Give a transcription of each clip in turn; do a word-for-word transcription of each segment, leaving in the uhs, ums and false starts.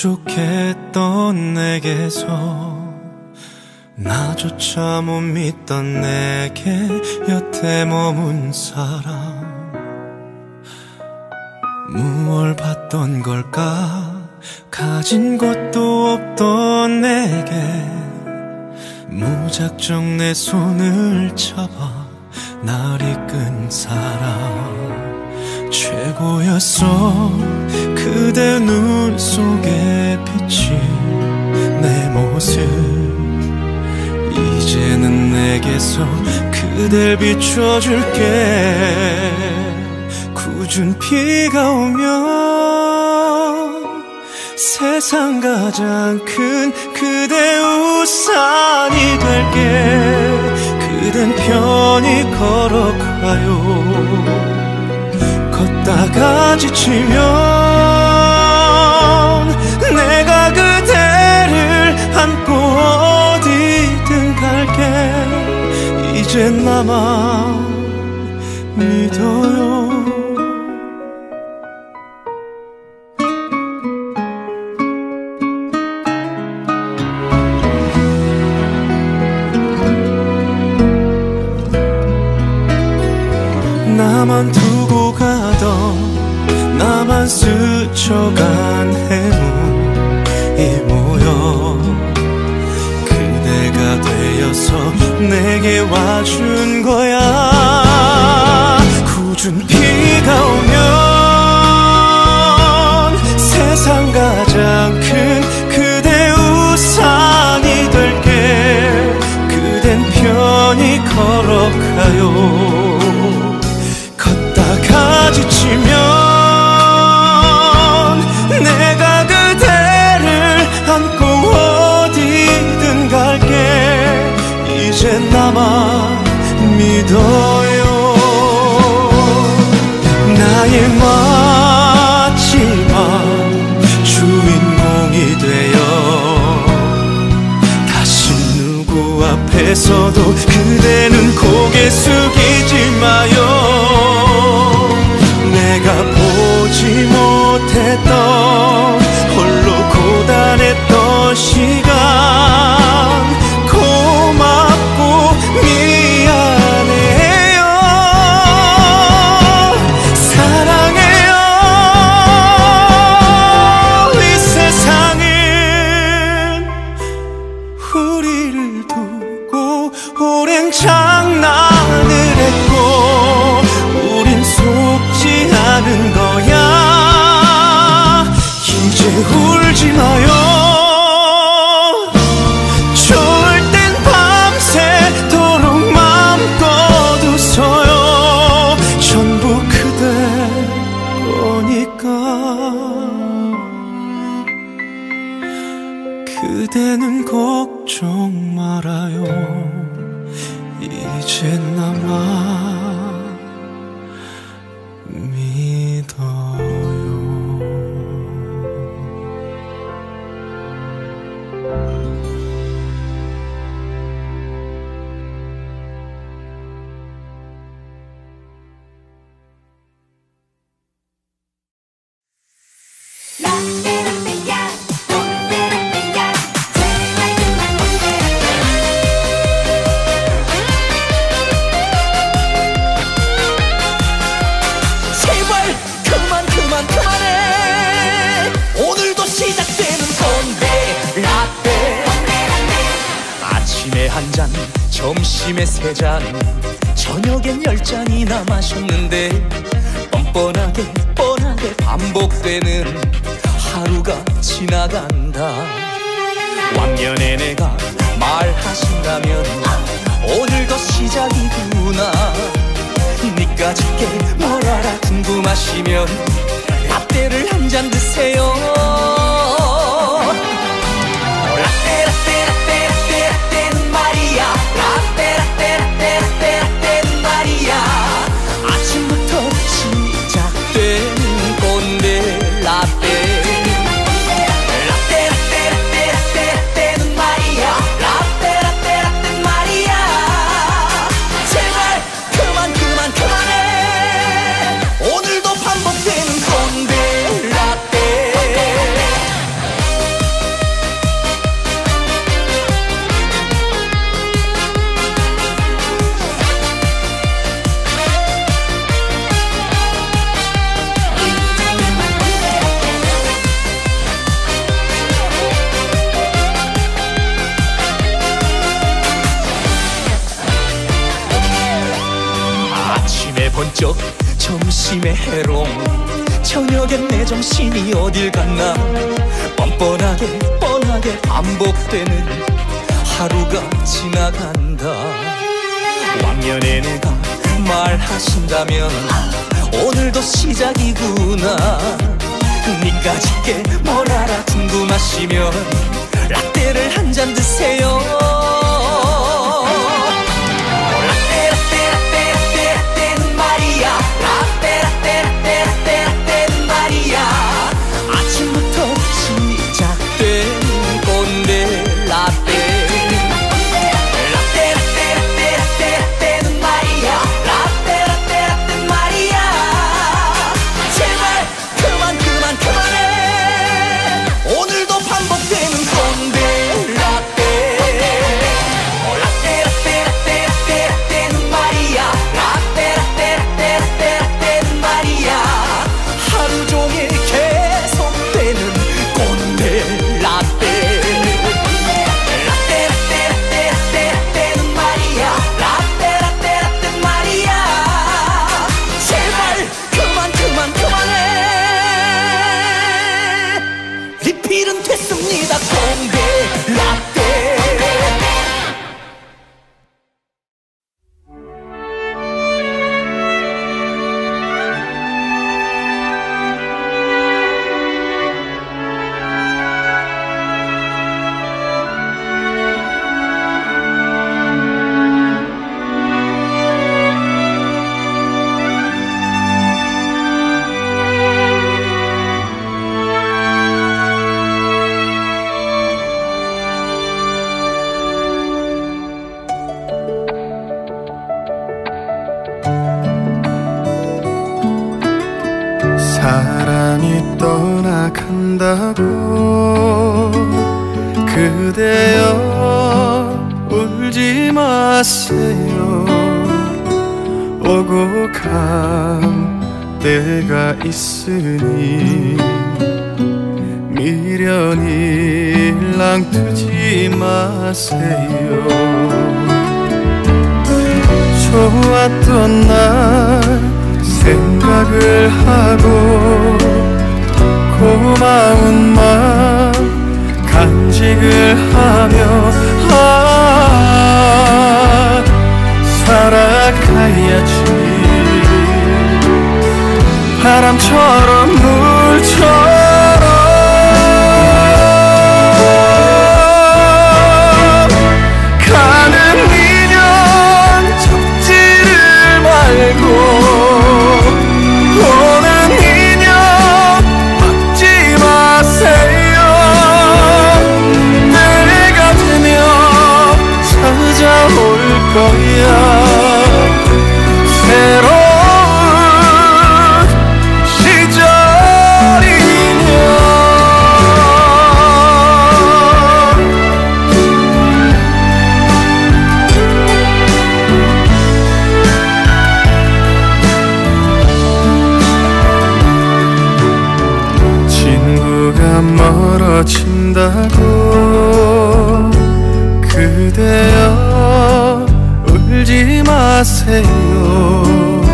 부족했던 내게서 나조차 못 믿던 내게 여태 머문 사람, 무얼 받던 걸까? 가진 것도 없던 내게 무작정 내 손을 잡아 날 이끈 사람, 최고였어. 그대 눈 속에 비친 내 모습, 이제는 내게서 그댈 비춰줄게. 굳은 비가 오면 세상 가장 큰 그대 우산이 될게. 그댄 편히 걸어가요. 걷다가 지치면 내가 그대를 안고 어디든 갈게. 이젠 나만 믿어요. 나만 두고 가던, 나만 스쳐간 해묵이 모여 그대가 되어서 내게 와준 거야. 굳은 비가 오면 세상 가장 큰 그대 우산이 될게. 그댄 편히 걸어가요. 걷다가 지치면 내가 그대를 안고 어디든 갈게. 이젠 나만 믿어요. 나의 마지막 주인공이 되어 다시 누구 앞에서도 그대는 고개 숙이지 마요. 내가 보지 못했던, 홀로 고단했던 시간 고맙고 미안해요. 사랑해요. 이 세상은 우리를 두고 오랜 장난을 했고 우린 속지 않은 거야. 이제 울지 마요. 좋을 땐 밤새도록 마음껏 웃어요. 전부 그대 거니까. 그대는 걱정 말아요. 이제 나만 믿어요. 한 잔, 점심에 세 잔, 저녁엔 열 잔이나 마셨는데 뻔뻔하게 뻔하게 반복되는 하루가 지나간다. 왕년에 내가 말하신다면 오늘도 시작이구나. 니까짓게 뭘 알아 궁금하시면 라떼를 한 잔 드세요. 라떼 라떼 라떼 라떼 라떼는 말이야. 라떼 라떼 라떼 라떼 라떼는 말이야. 아침부터 시작되는 건데 라떼. 라떼 라떼 라떼 라떼 라떼는 말이야. 라떼 라떼 라떼는 말이야. 제발 그만 그만 그만해. 오늘도 반복되는 건데 라떼. 번쩍 점심에 해롱 저녁엔 내 정신이 어딜 갔나 뻔뻔하게 뻔하게 반복되는 하루가 지나간다. 왕년에 내가 말하신다면 오늘도 시작이구나. 니까짓 게 뭘 알아 궁금하시면 라떼를 한 잔 드세요. 라떼 라떼 라떼 라떼 라떼는 말이야. 라떼 라떼 라떼 라떼 라떼는 말이야. 아침부터 시작된 꼰대 라떼. 사랑이 떠나간다고 그대여 울지 마세요. 오고 간 때가 있으니 미련이 일랑트지 마세요. 좋았던 날 생각을 하고 고마운 마음 간직을 하며 아 살아가야지. 바람처럼 물처럼 가는 인연 접지를 말고 오는 인연 막지 마세요. 때가 되면 찾아올 거야. 새로운 시절이면 멀어진다고 그대여 울지 마세요.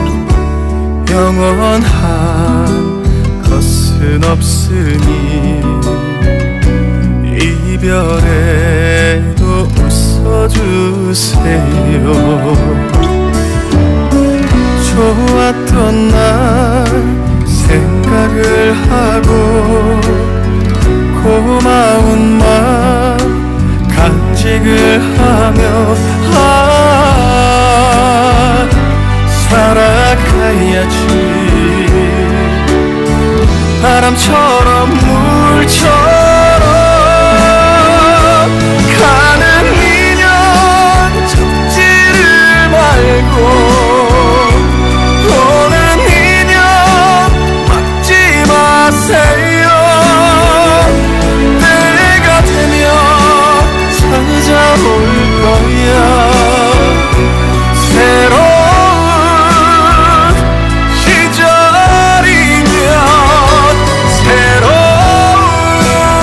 영원한 것은 없으니 이별에도 웃어주세요. 좋았던 날 생각을 하고 고마운 마음 간직을 하며 아 살아가야지. 바람처럼 물처럼 가는 인연 접지를 말고 오는 인연 막지 마세요. 찾아올 거야. 새로운 시절이면 새로운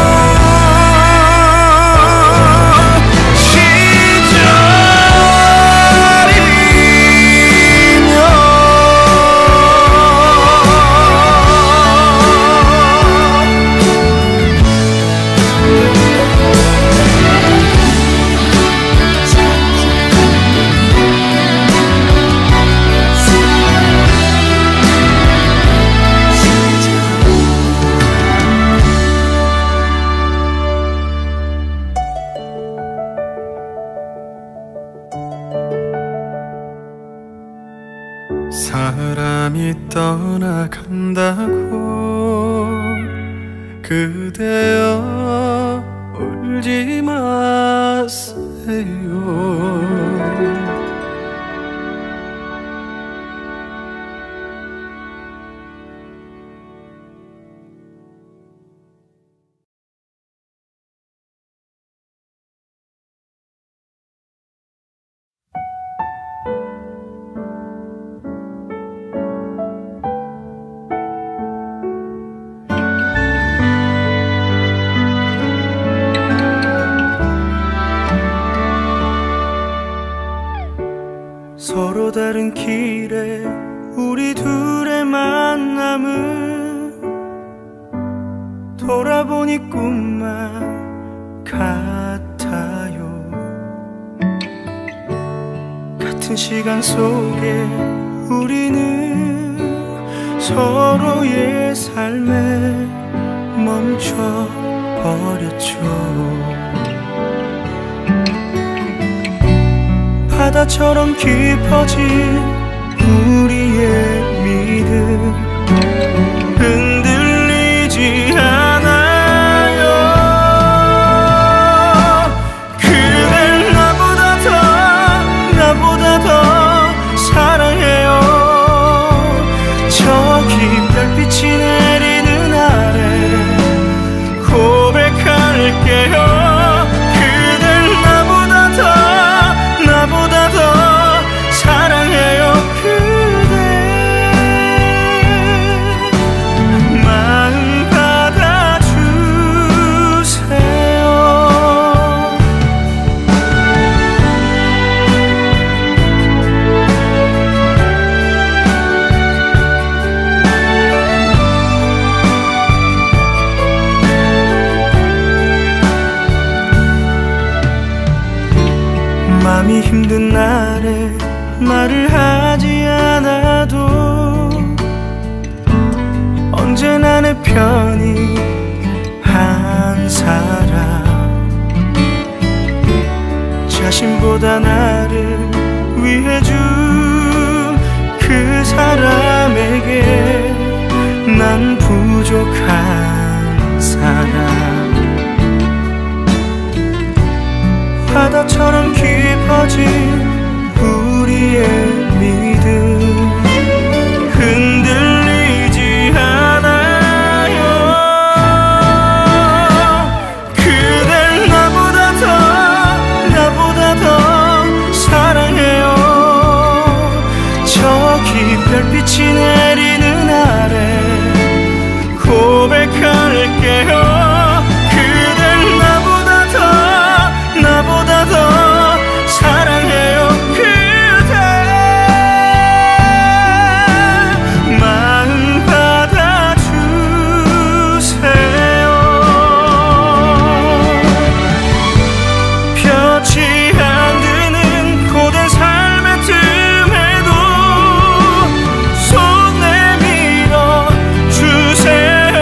사람이 떠나간다고 그대여 울지 마세요. 서로 다른 길에 우리 둘의 만남은 돌아보니 꿈만 같아요. 같은 시간 속에 우리는 서로의 삶에 멈춰버렸죠. 바다처럼 깊어진 우리의 믿음 흔들리지 않아요. 그댈 나보다 더 나보다 더 사랑해요. 저기 별빛이 내리는 아래 고백할게요. 나보다 더 사랑해요. 그대 마음 받아주세요. 마음이 힘든 날에 말을 하지 않아도 언제나 내 편이 한 사람, 자신보다 나를 위해 준 그 사람에게 난 부족한 사람. 바다처럼 깊어진 우리의 믿음 흔들리지 않아요. 그댈 나보다 더 나보다 더 사랑해요. 저기 별빛이 내리는 아래 고백할게요. 나보다 더 사랑해요. 그대 마음 받아주세요. 볕이 안 드는 고된 삶의 틈에도 손 내밀어 주세요.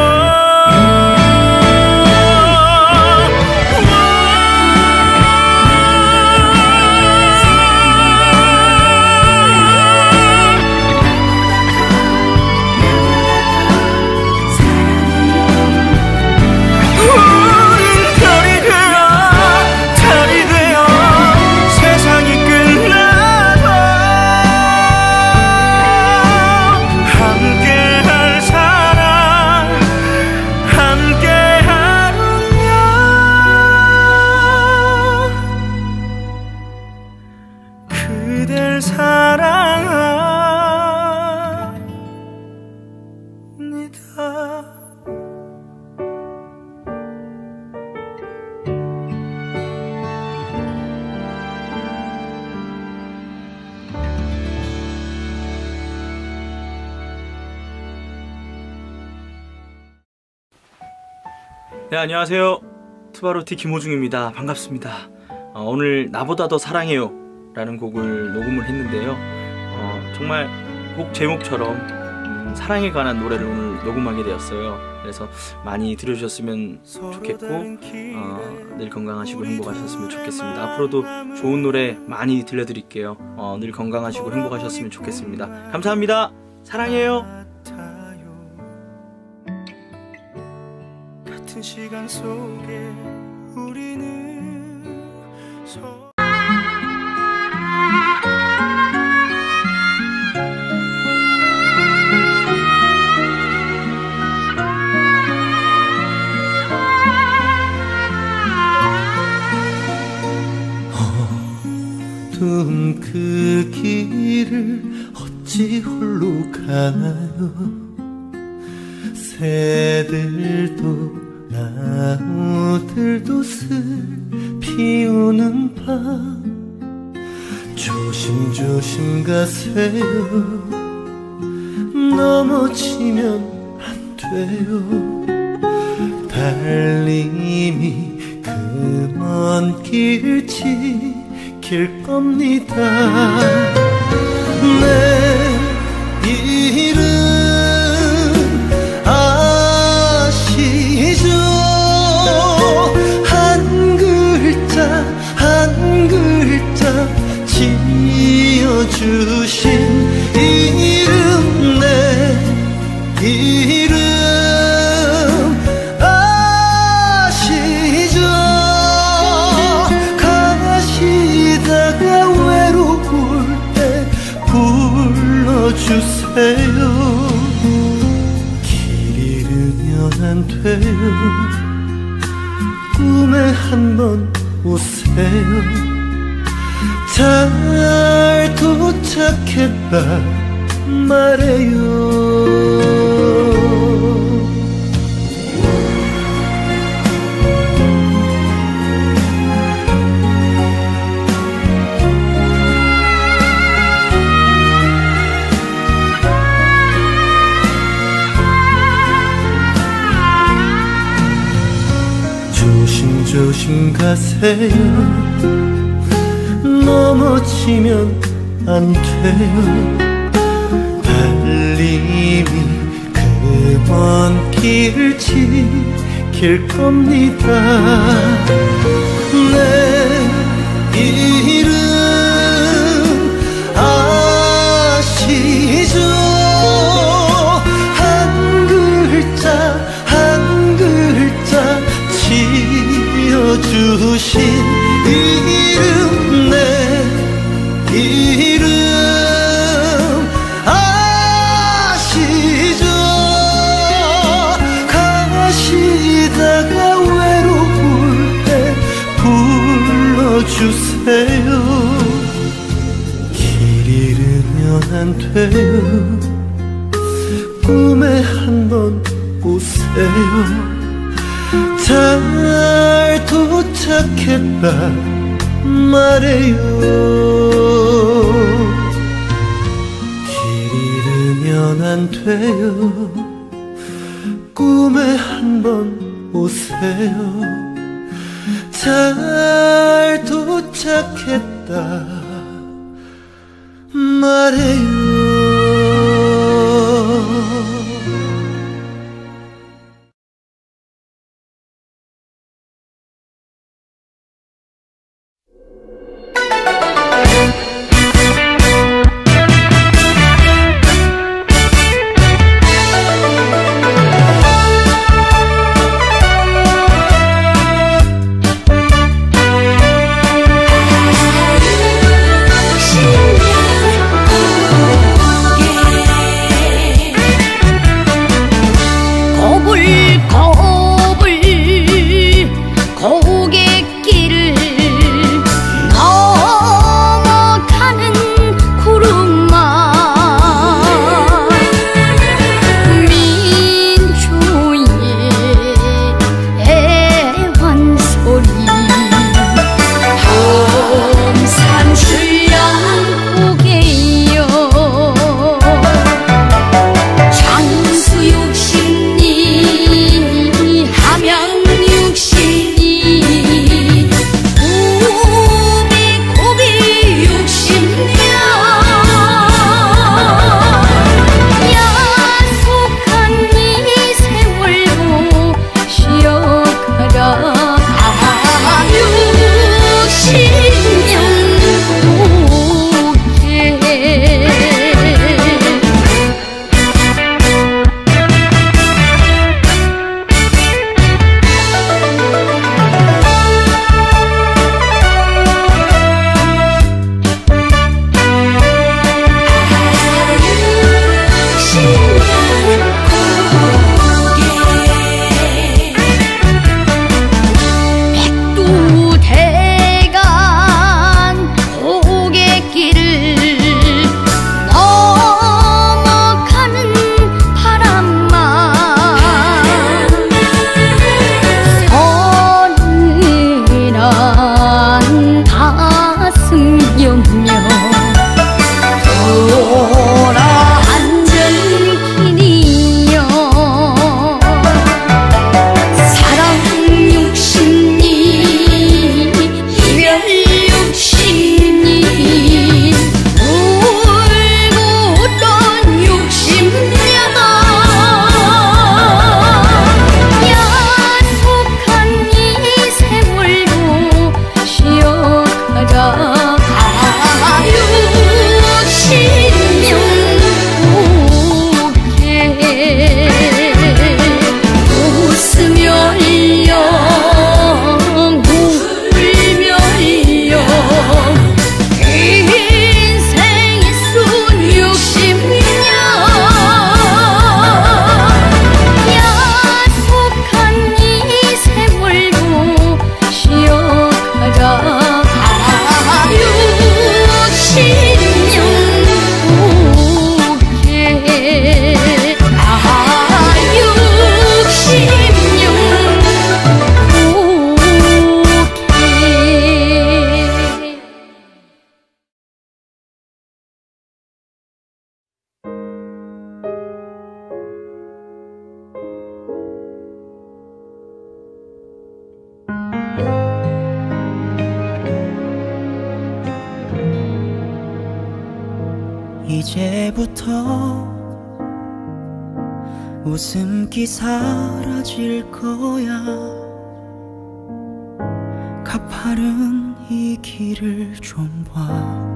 그댈 사랑합니다. 네, 안녕하세요. 투바로티 김호중입니다. 반갑습니다. 어, 오늘 나보다 더 사랑해요 라는 곡을 녹음을 했는데요. 어, 정말 곡 제목처럼 음, 사랑에 관한 노래를 오늘 녹음하게 되었어요. 그래서 많이 들어주셨으면 좋겠고 어, 늘 건강하시고 행복하셨으면 좋겠습니다. 앞으로도 좋은 노래 많이 들려드릴게요. 어, 늘 건강하시고 행복하셨으면 좋겠습니다. 감사합니다. 사랑해요. 같은 시간 속에 우리는 서... 어두운 그 길을 어찌 홀로 가나요? 새들도 나무들도 슬피 우는 밤 조심조심 가세요. 넘어지면 안 돼요. 달님이 그 먼 길 지킬 겁니다. 내 이름 아시죠? 한 글자 한 글자 지어주신 이름 내 이름 아시죠? 가시다가 외로울 때 불러주세요. 길 잃으면 안 돼요. 꿈에 한번 오세요. 잘 도착했다 말해요. 조심조심 가세요. 넘어지면 안 돼요. 달님이 그 먼 길 지킬 겁니다. 내 이름 아시죠? 한 글자 한 글자 지어주신 이름 내 이름 아시죠? 가시다가 외로울 때 불러주세요. 길 잃으면 안 돼요. 꿈에 한번 오세요. 잘 도착했다 말해요. 길 잃으면 안 돼요. 꿈에 한번 오세요. 잘 도착했다 말해요. 신년 이제부터 웃음기 사라질 거야. 가파른 이 길을 좀 봐.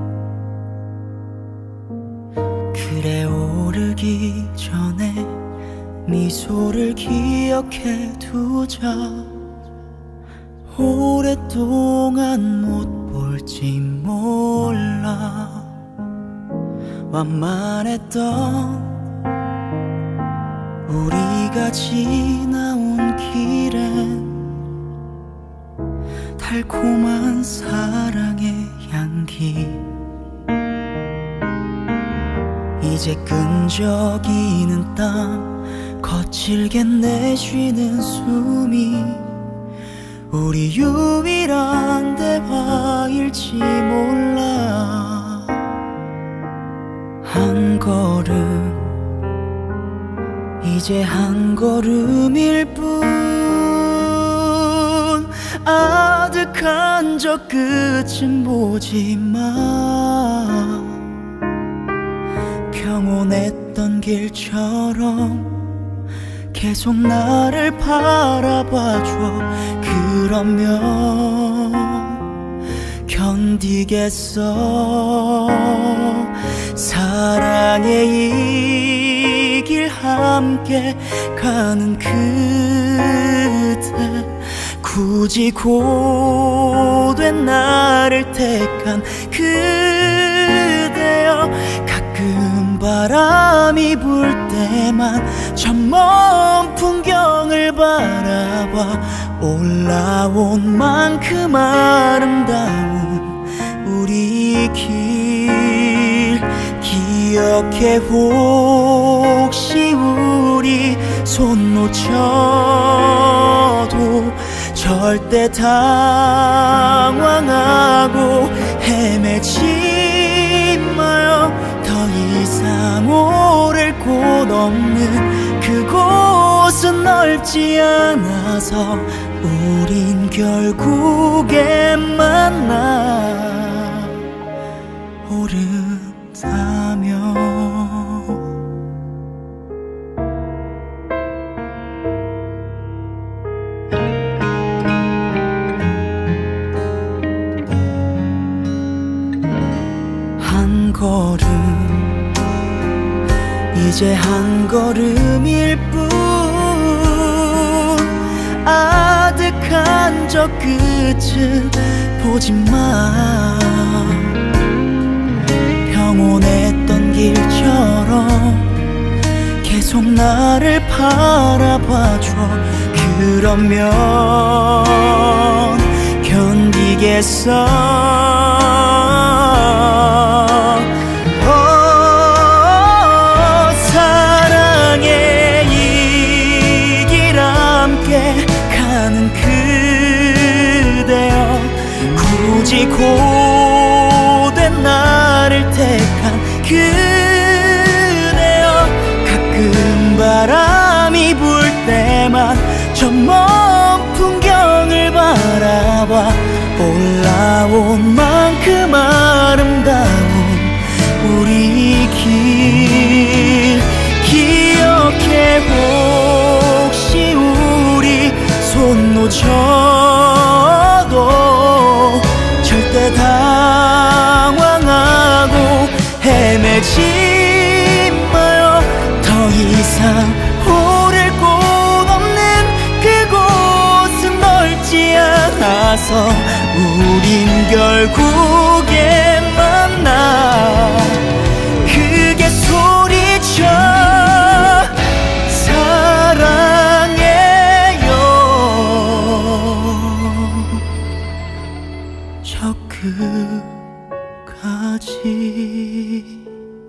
그래 오르기 전에 미소를 기억해 두자. 오랫동안 못 볼지 몰라. 완만했던 우리가 지나온 길엔 달콤한 사랑의 향기. 이제 끈적이는 땀 거칠게 내쉬는 숨이 우리 유일한 대화일지 몰라. 한 걸음 이제 한 걸음일 뿐. 아득한 저 끝은 보지마. 평온했던 길처럼 계속 나를 바라봐줘. 그러면 견디겠어. 사랑의 이 길 함께 가는 그대, 굳이 고된 나를 택한 그대여. 가끔 바람이 불 때만 저 먼 풍경을 바라봐. 올라온 만큼 아름다운 우리 길 기억해. 혹시 우리 손 놓쳐도 절대 당황하고 헤매지 마요. 더 이상 오를 곳 없는 그곳은 넓지 않아서 우린 결국에 만나 오른다면. 한 걸음 이제 한 걸음일 뿐. 아득한 저 끝은 보지마. 평온했던 길처럼 계속 나를 바라봐줘. 그러면 견디겠어. 굳이 고된 나를 택한 그대여. 가끔 바람이 불 때만 저 먼 풍경을 바라봐. 올라온 만큼 아름다운 우리 길 기억해. 혹시 우리 손 놓쳐도 절대 당황하고 헤매지 마요. 더 이상 오를 곳 없는 그곳은 넓지 않아서 우린 결국에 만나. 크게 소리쳐 사랑해요. 저 끝까지.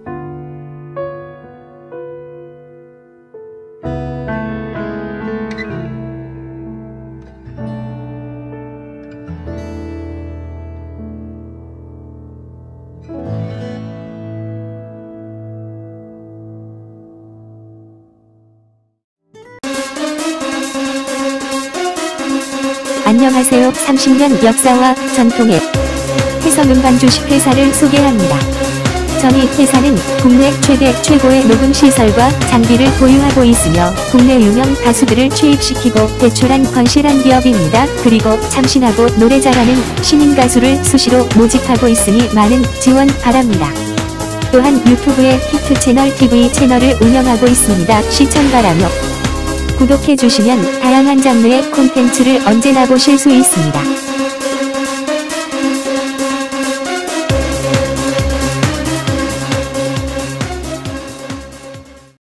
안녕하세요. 삼십 년 역사와 전통의 해성음반 주식 회사를 소개합니다. 저희 회사는 국내 최대 최고의 녹음 시설과 장비를 보유하고 있으며 국내 유명 가수들을 취입시키고 배출한 건실한 기업입니다. 그리고 참신하고 노래 잘하는 신인 가수를 수시로 모집하고 있으니 많은 지원 바랍니다. 또한 유튜브에 히트 채널 티비 채널을 운영하고 있습니다. 시청 바라며 구독해주시면 다양한 장르의 콘텐츠를 언제나 보실 수 있습니다.